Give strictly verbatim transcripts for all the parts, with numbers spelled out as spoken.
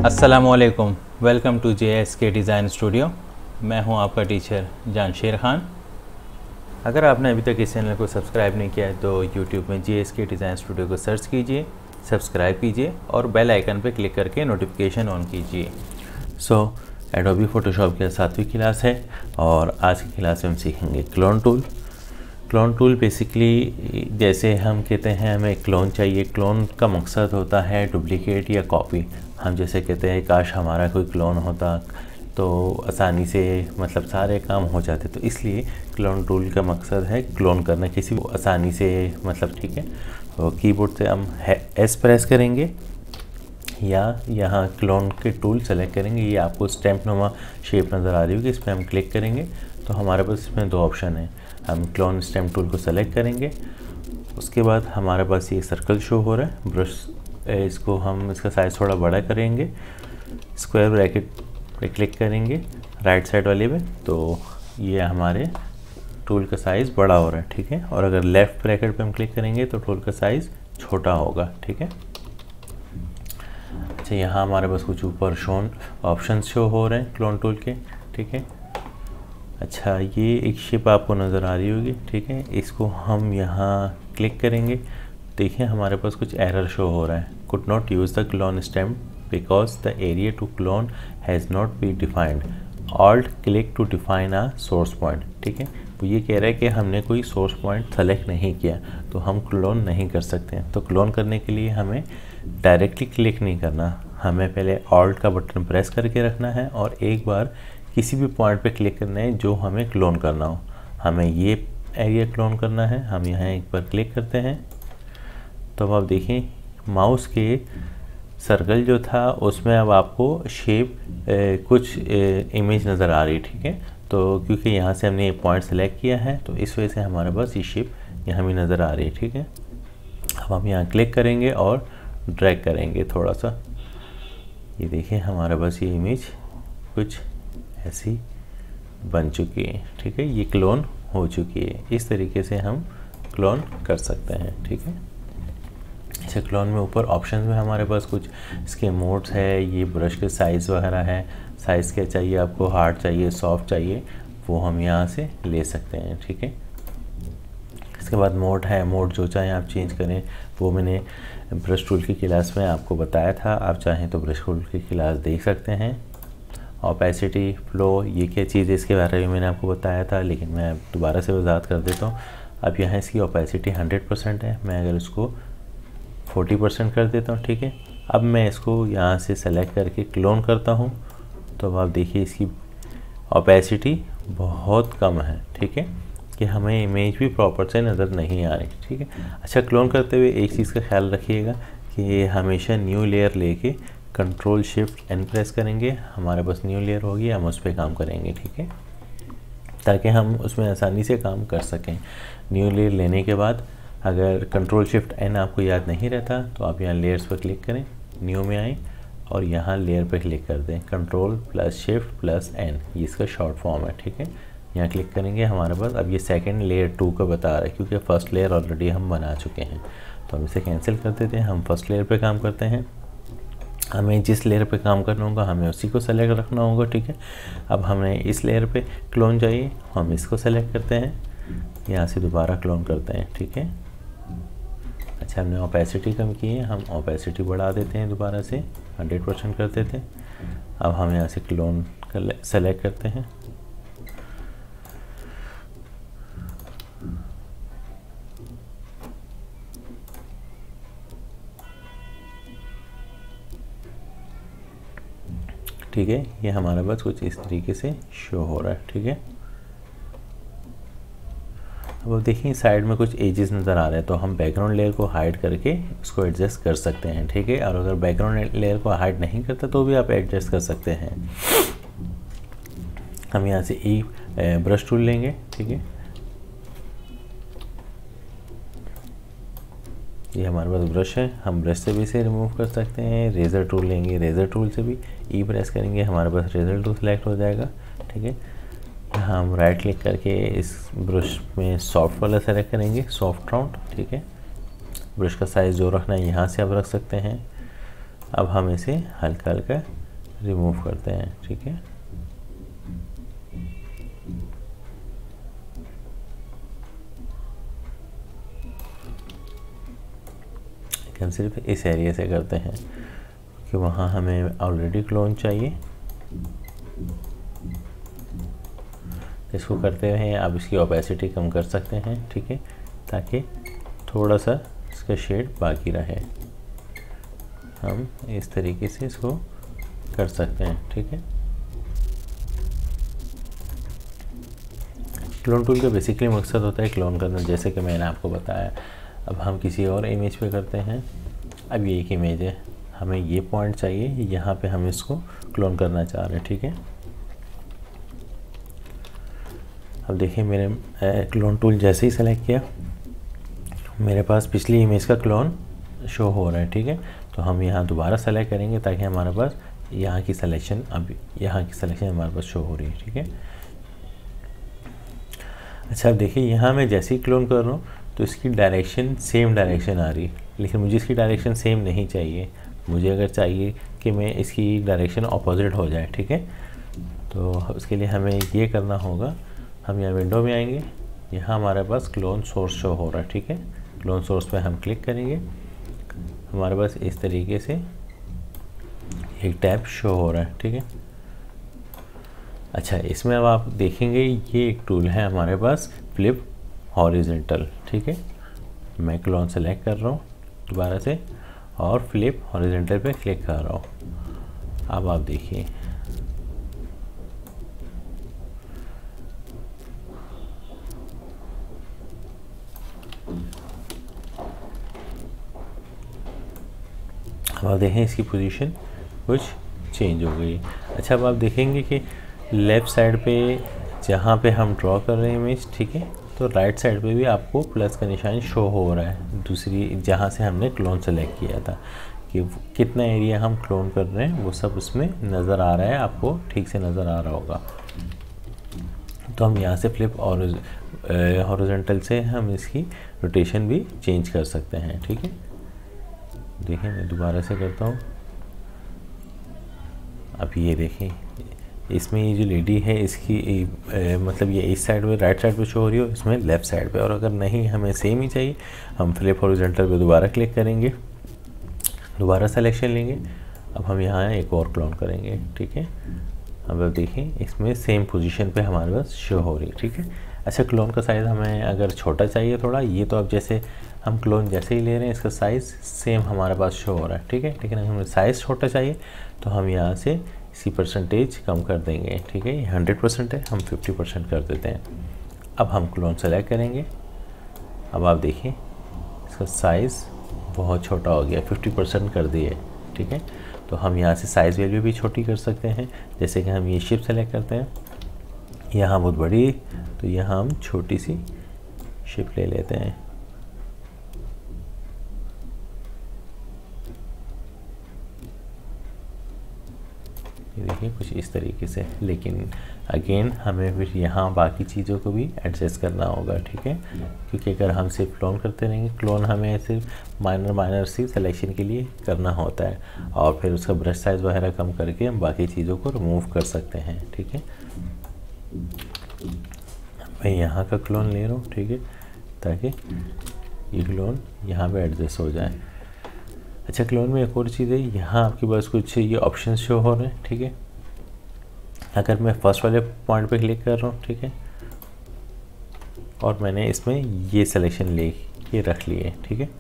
अस्सलामुअलैकुम, welcome to J S K design studio. मैं हूं आपका टीचर जानशेर खान। अगर आपने अभी तक इस चैनल को सब्सक्राइब नहीं किया है तो यूट्यूब में J S K design studio को सर्च कीजिए, सब्सक्राइब कीजिए और बेल आइकन पर क्लिक करके नोटिफिकेशन ऑन कीजिए। सो एडोबी फ़ोटोशॉप की सातवीं क्लास है और आज की क्लास में हम सीखेंगे clone tool. Clone tool basically जैसे हम कहते हैं हमें क्लोन चाहिए, क्लोन का मकसद होता है डुप्लीकेट या कॉपी। हम जैसे कहते हैं काश हमारा कोई क्लोन होता तो आसानी से मतलब सारे काम हो जाते, तो इसलिए क्लोन टूल का मकसद है क्लोन करना किसी को आसानी से, मतलब ठीक है। तो कीबोर्ड से हम एस प्रेस करेंगे या यहाँ क्लोन के टूल सेलेक्ट करेंगे। ये आपको स्टैम्प नुमा शेप नज़र आ रही होगी, इस पर हम क्लिक करेंगे तो हमारे पास इसमें दो ऑप्शन है। हम क्लोन स्टैम्प टूल को सेलेक्ट करेंगे, उसके बाद हमारे पास ये सर्कल शो हो रहा है। ब्रश इसको हम इसका साइज़ थोड़ा बड़ा करेंगे, स्क्वायर ब्रैकेट पे क्लिक करेंगे राइट साइड वाले पे, तो ये हमारे टूल का साइज़ बड़ा हो रहा है, ठीक है। और अगर लेफ़्ट ब्रैकेट पे हम क्लिक करेंगे तो टूल का साइज़ छोटा होगा, ठीक है। अच्छा, यहाँ हमारे पास कुछ ऊपर शोन ऑप्शन शो हो रहे हैं क्लोन टूल के, ठीक है। अच्छा, ये एक शिप आपको नज़र आ रही होगी, ठीक है। इसको हम यहाँ क्लिक करेंगे, देखिए हमारे पास कुछ एरर शो हो रहा है। Could not use the clone stamp because the area to clone has not be defined, alt click to define a source point, ठीक है। वो ये कह रहा है कि हमने कोई सोर्स पॉइंट सेलेक्ट नहीं किया तो हम क्लोन नहीं कर सकते हैं। तो क्लोन करने के लिए हमें डायरेक्टली क्लिक नहीं करना, हमें पहले ऑल्ट का बटन प्रेस करके रखना है और एक बार किसी भी पॉइंट पे क्लिक करना है जो हमें क्लोन करना हो। हमें ये एरिया क्लोन करना है, हम यहाँ एक बार क्लिक करते हैं तो अब आप देखिए माउस के सर्कल जो था उसमें अब आपको शेप ए, कुछ ए, इमेज नज़र आ रही है, ठीक है। तो क्योंकि यहाँ से हमने एक पॉइंट सेलेक्ट किया है तो इस वजह से हमारे पास ये शेप यहाँ भी नज़र आ रही है, ठीक है। अब हम यहाँ क्लिक करेंगे और ड्रैग करेंगे थोड़ा सा, ये देखिए हमारे पास ये इमेज कुछ ऐसी बन चुकी है, ठीक है। ये क्लोन हो चुकी है। इस तरीके से हम क्लोन कर सकते हैं, ठीक है। इसे क्लोन में ऊपर ऑप्शन में हमारे पास कुछ इसके मोड्स है, ये ब्रश के साइज़ वगैरह है। साइज़ क्या चाहिए आपको, हार्ड चाहिए, सॉफ्ट चाहिए, वो हम यहाँ से ले सकते हैं, ठीक है। इसके बाद मोड है, मोड जो चाहें आप चेंज करें, वो मैंने ब्रश टूल की क्लास में आपको बताया था। आप चाहें तो ब्रश टूल की क्लास देख सकते हैं। ओपेसिटी, फ्लो, ये क्या चीज़ है इसके बारे में मैंने आपको बताया था, लेकिन मैं दोबारा से वजाहत कर देता हूँ। अब यहाँ इसकी ओपेसिटी हंड्रेड परसेंट है, मैं अगर इसको फोर्टी परसेंट कर देता हूँ, ठीक है। अब मैं इसको यहाँ से सेलेक्ट करके क्लोन करता हूँ तो अब आप देखिए इसकी ओपेसिटी बहुत कम है, ठीक है, कि हमें इमेज भी प्रॉपर से नज़र नहीं आ रही, ठीक है। अच्छा, क्लोन करते हुए एक चीज़ का ख्याल रखिएगा कि हमेशा न्यू लेयर लेके कंट्रोल शिफ्ट एन प्रेस करेंगे, हमारे पास न्यू लेयर होगी, हम उस पर काम करेंगे, ठीक है, ताकि हम उसमें आसानी से काम कर सकें। न्यू लेयर लेने के बाद अगर कंट्रोल शिफ्ट एन आपको याद नहीं रहता तो आप यहाँ लेयर्स पर क्लिक करें, न्यू में आएँ और यहाँ लेयर पर क्लिक कर दें, control plus shift plus N, ये इसका शॉर्ट फॉर्म है, ठीक है। यहाँ क्लिक करेंगे, हमारे पास अब ये सेकेंड लेयर टू का बता रहा है क्योंकि फर्स्ट लेयर ऑलरेडी हम बना चुके हैं। तो हम इसे कैंसिल कर देते हैं, हम फर्स्ट लेयर पे काम करते हैं। हमें जिस लेयर पे काम करना होगा हमें उसी को सेलेक्ट रखना होगा, ठीक है। अब हमें इस लेयर पे क्लोन चाहिए, हम इसको सेलेक्ट करते हैं, यहाँ से दोबारा क्लोन करते हैं, ठीक है। अच्छा, हमने ओपेसिटी कम की है, हम ओपेसिटी बढ़ा देते हैं, दोबारा से हंड्रेड परसेंट कर देते हैं। अब हम यहाँ से क्लोन कर सेलेक्ट करते हैं, ठीक है। ये हमारे पास कुछ इस तरीके से शो हो रहा है, ठीक है। अब देखिए साइड में कुछ एजेस नज़र आ रहे हैं तो हम बैकग्राउंड लेयर को हाइड करके उसको एडजस्ट कर सकते हैं, ठीक है। और अगर बैकग्राउंड लेयर को हाइड नहीं करता तो भी आप एडजस्ट कर सकते हैं। हम यहाँ से ई ब्रश टूल लेंगे, ठीक है। ये हमारे पास ब्रश है, हम ब्रश से भी इसे रिमूव कर सकते हैं। रेज़र टूल लेंगे, रेज़र टूल से भी ई प्रेस करेंगे, हमारे पास रेज़र टूल सेलेक्ट हो जाएगा, ठीक है। यहाँ हम राइट क्लिक करके इस ब्रश में सॉफ्ट वाला सेलेक्ट करेंगे, सॉफ्ट राउंड, ठीक है। ब्रश का साइज़ जो रखना है यहाँ से आप रख सकते हैं। अब हम इसे हल्का हल्का रिमूव करते हैं, ठीक है। हम सिर्फ इस एरिया से करते हैं कि वहाँ हमें ऑलरेडी क्लोन चाहिए। इसको करते हैं, आप इसकी ओपेसिटी कम कर सकते हैं, ठीक है, ताकि थोड़ा सा इसका शेड बाकी रहे। हम इस तरीके से इसको कर सकते हैं, ठीक है। क्लोन टूल का बेसिकली मकसद होता है क्लोन करना, जैसे कि मैंने आपको बताया। अब हम किसी और इमेज पे करते हैं। अब ये एक इमेज है, हमें ये पॉइंट चाहिए, यहाँ पे हम इसको क्लोन करना चाह रहे हैं, ठीक है। अब देखिए मेरे क्लोन टूल जैसे ही सेलेक्ट किया, मेरे पास पिछली इमेज का क्लोन शो हो रहा है, ठीक है। तो हम यहाँ दोबारा सेलेक्ट करेंगे ताकि हमारे पास यहाँ की सिलेक्शन, अब यहाँ की सिलेक्शन हमारे पास शो हो रही है, ठीक है। अच्छा, अब देखिए यहाँ मैं जैसे ही क्लोन कर रहा हूँ तो इसकी डायरेक्शन सेम डायरेक्शन आ रही है, लेकिन मुझे इसकी डायरेक्शन सेम नहीं चाहिए। मुझे अगर चाहिए कि मैं इसकी डायरेक्शन ऑपोजिट हो जाए, ठीक है। तो उसके लिए हमें ये करना होगा, हम यहाँ विंडो में आएंगे, यहाँ हमारे पास क्लोन सोर्स शो हो रहा है, ठीक है। क्लोन सोर्स पे हम क्लिक करेंगे, हमारे पास इस तरीके से एक टैब शो हो रहा है, ठीक है। अच्छा, इसमें अब आप देखेंगे ये एक टूल है हमारे पास, फ्लिप हॉरिजॉन्टल, ठीक है। मैं क्लोन सेलेक्ट कर रहा हूँ दोबारा से और फ्लिप हॉरिजॉन्टल पे क्लिक कर रहा हूँ। अब आप देखिए अब आप देखें इसकी पोजीशन कुछ चेंज हो गई। अच्छा, अब आप देखेंगे कि लेफ़्ट साइड पे जहाँ पे हम ड्रॉ कर रहे हैं इमेज, ठीक है, तो राइट साइड पे भी आपको प्लस का निशान शो हो रहा है, दूसरी जहाँ से हमने क्लोन सेलेक्ट किया था, कि कितना एरिया हम क्लोन कर रहे हैं वो सब उसमें नज़र आ रहा है, आपको ठीक से नज़र आ रहा होगा। तो हम यहाँ से फ्लिप और हॉरिजॉन्टल से हम इसकी रोटेशन भी चेंज कर सकते हैं, ठीक है। देखिए मैं दोबारा से करता हूँ। अब ये देखें, इसमें ये जो लेडी है इसकी ए, मतलब ये इस साइड पे राइट साइड पे शो हो रही हो, इसमें लेफ़्ट साइड पे। और अगर नहीं हमें सेम ही चाहिए, हम फ्लिप हॉरिजॉन्टल पे दोबारा क्लिक करेंगे, दोबारा सिलेक्शन लेंगे। अब हम यहाँ एक और क्लोन करेंगे, ठीक है। अब अब देखें इसमें सेम पोजीशन पे हमारे पास शो हो रही है, ठीक है। अच्छा, क्लोन का साइज़ हमें अगर छोटा चाहिए थोड़ा, ये तो अब जैसे हम क्लोन जैसे ही ले रहे हैं इसका साइज़ सेम हमारे पास शो हो रहा है, ठीक है। लेकिन अगर हमें साइज़ छोटा चाहिए तो हम यहाँ से इसी परसेंटेज कम कर देंगे, ठीक है। ये हंड्रेड परसेंट है, हम फिफ्टी परसेंट कर देते हैं। अब हम क्लोन सेलेक्ट करेंगे। अब आप देखिए इसका साइज़ बहुत छोटा हो गया, फिफ्टी परसेंट कर दिए, ठीक है। तो हम यहाँ से साइज़ वैल्यू भी छोटी कर सकते हैं, जैसे कि हम ये शिप सेलेक्ट करते हैं, यहाँ बहुत बड़ी तो यहाँ हम छोटी सी शिप ले लेते हैं। ये देखिए कुछ इस तरीके से, लेकिन अगेन हमें फिर यहाँ बाकी चीज़ों को भी एडजस्ट करना होगा, ठीक है। क्योंकि अगर हम सिर्फ क्लोन करते रहेंगे, क्लोन हमें सिर्फ माइनर माइनर सी सिलेक्शन के लिए करना होता है, और फिर उसका ब्रश साइज़ वगैरह कम करके हम बाकी चीज़ों को रिमूव कर सकते हैं, ठीक है। मैं यहाँ का क्लोन ले रहा हूँ, ठीक है, ताकि ये क्लोन यहाँ पे एडजस्ट हो जाए। अच्छा, क्लोन में एक और चीज़ है, यहाँ आपके पास कुछ ये ऑप्शन शो हो रहे हैं, ठीक है। अगर मैं फर्स्ट वाले पॉइंट पे क्लिक कर रहा हूँ, ठीक है, और मैंने इसमें ये सिलेक्शन ले के रख लिए, ठीक है।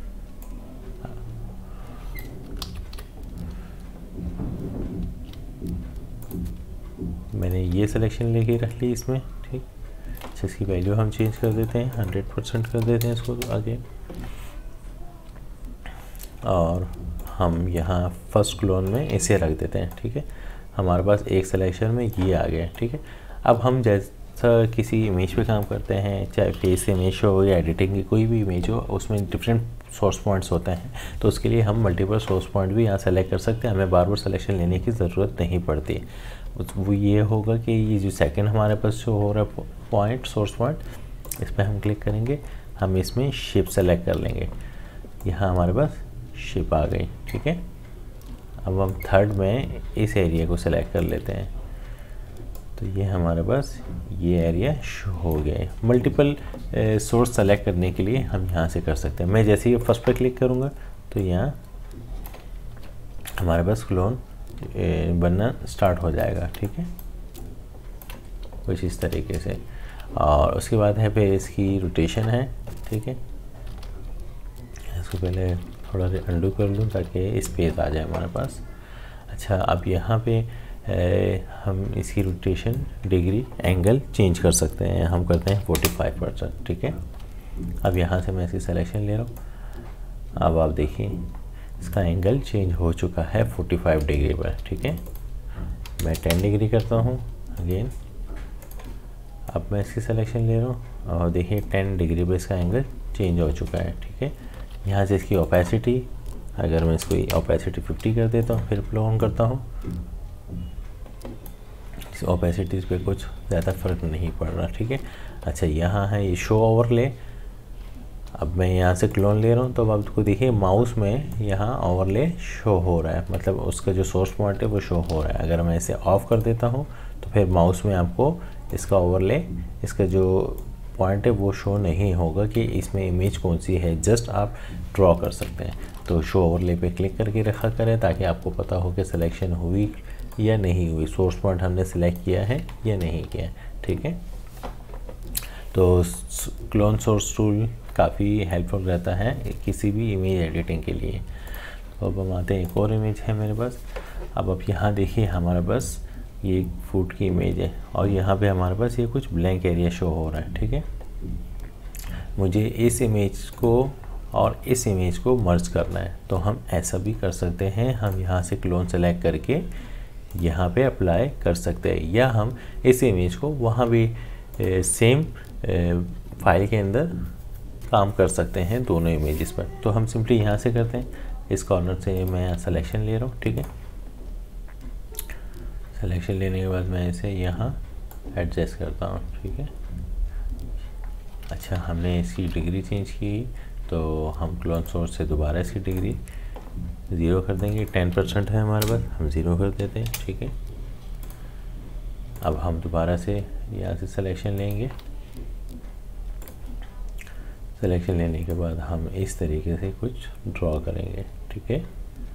मैंने ये सिलेक्शन लेके रख ली इसमें, ठीक। अच्छा, इसकी वैल्यू हम चेंज कर देते हैं, हंड्रेड परसेंट कर देते हैं इसको आगे, और हम यहाँ फर्स्ट क्लोन में इसे रख देते हैं, ठीक है। हमारे पास एक सिलेक्शन में ये आ गया, ठीक है। अब हम जैसा किसी इमेज पे काम करते हैं, चाहे फेस इमेज हो या एडिटिंग की कोई भी इमेज हो, उसमें डिफरेंट सोर्स पॉइंट्स होते हैं, तो उसके लिए हम मल्टीपल सोर्स पॉइंट भी यहाँ सेलेक्ट कर सकते हैं, हमें बार बार सिलेक्शन लेने की ज़रूरत नहीं पड़ती। वो ये होगा कि ये जो सेकंड हमारे पास शो हो रहा है पॉइंट, सोर्स पॉइंट, इस पर हम क्लिक करेंगे, हम इसमें शिप सेलेक्ट कर लेंगे, यहाँ हमारे पास शिप आ गई, ठीक है। अब हम थर्ड में इस एरिया को सिलेक्ट कर लेते हैं, तो ये हमारे पास ये एरिया शो हो गया है। मल्टीपल सोर्स सेलेक्ट करने के लिए हम यहाँ से कर सकते हैं। मैं जैसे ही फर्स्ट पे क्लिक करूँगा तो यहाँ हमारे पास क्लोन बनना स्टार्ट हो जाएगा, ठीक है, कुछ इस तरीके से। और उसके बाद है पे इसकी रोटेशन है, ठीक है। इसको पहले थोड़ा अंडू कर लूँ ताकि स्पेस आ जाए हमारे पास। अच्छा, अब यहाँ पे ए, हम इसकी रोटेशन डिग्री एंगल चेंज कर सकते हैं। हम करते हैं पैंतालीस परसेंट, ठीक है। अब यहाँ से मैं इसकी सिलेक्शन ले रहा हूँ। अब आप देखिए इसका एंगल चेंज हो चुका है पैंतालीस डिग्री पर, ठीक है। मैं दस डिग्री करता हूँ अगेन। अब मैं इसकी सिलेक्शन ले रहा हूँ और देखिए दस डिग्री पर इसका एंगल चेंज हो चुका है, ठीक है। यहाँ से इसकी ओपेसिटी, अगर मैं इसको ओपेसिटी पचास कर देता हूँ, फिर प्ले ऑन करता हूँ, इस ओपेसिटीज़ पे कुछ ज़्यादा फ़र्क नहीं पड़ रहा, ठीक है। अच्छा, यहाँ है ये शो ओवरले। अब मैं यहाँ से क्लोन ले रहा हूँ तो अब आपको देखिए माउस में यहाँ ओवरले शो हो रहा है, मतलब उसका जो सोर्स पॉइंट है वो शो हो रहा है। अगर मैं इसे ऑफ़ कर देता हूँ तो फिर माउस में आपको इसका ओवरले, इसका जो पॉइंट है वो शो नहीं होगा कि इसमें इमेज कौन सी है, जस्ट आप ड्रॉ कर सकते हैं। तो शो ओवरले पे क्लिक करके रखा करें ताकि आपको पता हो कि सिलेक्शन हुई या नहीं हुई, सोर्स पॉइंट हमने सिलेक्ट किया है या नहीं किया, ठीक है। तो क्लोन सोर्स टूल काफ़ी हेल्पफुल रहता है किसी भी इमेज एडिटिंग के लिए। तो अब हम आते हैं, एक और इमेज है मेरे पास। अब आप यहाँ देखिए हमारे पास ये फूड की इमेज है और यहाँ पे हमारे पास ये कुछ ब्लैंक एरिया शो हो रहा है, ठीक है। मुझे इस इमेज को और इस इमेज को मर्ज करना है, तो हम ऐसा भी कर सकते हैं। हम यहाँ से क्लोन सेलेक्ट करके यहाँ पे अप्लाई कर सकते हैं, या हम इस इमेज को वहाँ भी ए, सेम ए, फाइल के अंदर काम कर सकते हैं दोनों इमेजेस पर। तो हम सिंपली यहाँ से करते हैं, इस कॉर्नर से मैं सिलेक्शन ले रहा हूँ, ठीक है। सिलेक्शन लेने के बाद मैं इसे यहाँ एडजस्ट करता हूँ, ठीक है। अच्छा, हमने इसकी डिग्री चेंज की तो हम क्लोन सोर्स से दोबारा इसकी डिग्री ज़ीरो कर देंगे। टेन परसेंट है हमारे पास, हम ज़ीरो कर देते हैं, ठीक है। अब हम दोबारा से यहाँ से सिलेक्शन लेंगे। सिलेक्शन लेने के बाद हम इस तरीके से कुछ ड्रॉ करेंगे, ठीक है।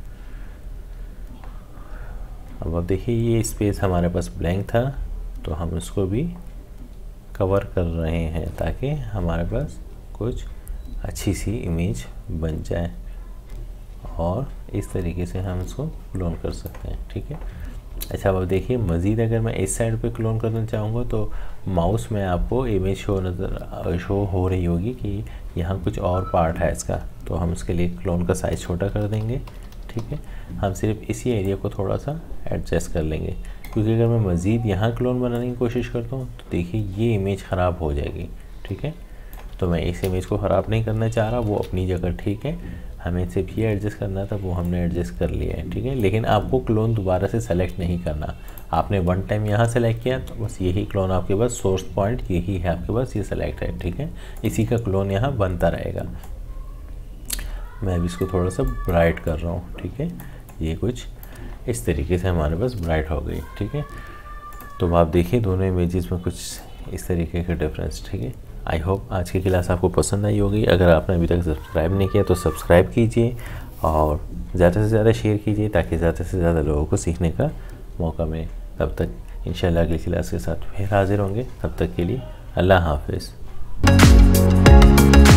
अब आप देखिए ये स्पेस हमारे पास ब्लैंक था, तो हम इसको भी कवर कर रहे हैं ताकि हमारे पास कुछ अच्छी सी इमेज बन जाए, और इस तरीके से हम इसको क्लोन कर सकते हैं, ठीक है। अच्छा, अब देखिए मज़ीद अगर मैं इस साइड पे क्लोन करना चाहूँगा तो माउस में आपको इमेज शो नज़र शो हो रही होगी कि यहाँ कुछ और पार्ट है इसका, तो हम इसके लिए क्लोन का साइज़ छोटा कर देंगे, ठीक है। हम सिर्फ इसी एरिया को थोड़ा सा एडजस्ट कर लेंगे, क्योंकि अगर मैं मज़ीद यहाँ क्लोन बनाने की कोशिश करता हूँ तो देखिए ये इमेज ख़राब हो जाएगी, ठीक है। तो मैं इस इमेज को ख़राब नहीं करना चाह रहा, वो अपनी जगह ठीक है। हमें सिर्फ ये एडजस्ट करना था, वो हमने एडजस्ट कर लिया है, ठीक है। लेकिन आपको क्लोन दोबारा से सेलेक्ट नहीं करना, आपने वन टाइम यहाँ सेलेक्ट किया तो बस यही क्लोन आपके पास, सोर्स पॉइंट यही है आपके पास, ये सेलेक्ट है, ठीक है। इसी का क्लोन यहाँ बनता रहेगा। मैं अभी इसको थोड़ा सा ब्राइट कर रहा हूँ, ठीक है। ये कुछ इस तरीके से हमारे पास ब्राइट हो गई, ठीक है। तो आप देखिए दोनों इमेजेस में कुछ इस तरीके का डिफरेंस, ठीक है। आई होप आज की क्लास आपको पसंद आई होगी। अगर आपने अभी तक सब्सक्राइब नहीं किया तो सब्सक्राइब कीजिए और ज़्यादा से ज़्यादा शेयर कीजिए ताकि ज़्यादा से ज़्यादा लोगों को सीखने का मौका मिले। तब तक इंशाल्लाह अगली क्लास के साथ फिर हाजिर होंगे। तब तक के लिए अल्लाह हाफिज़।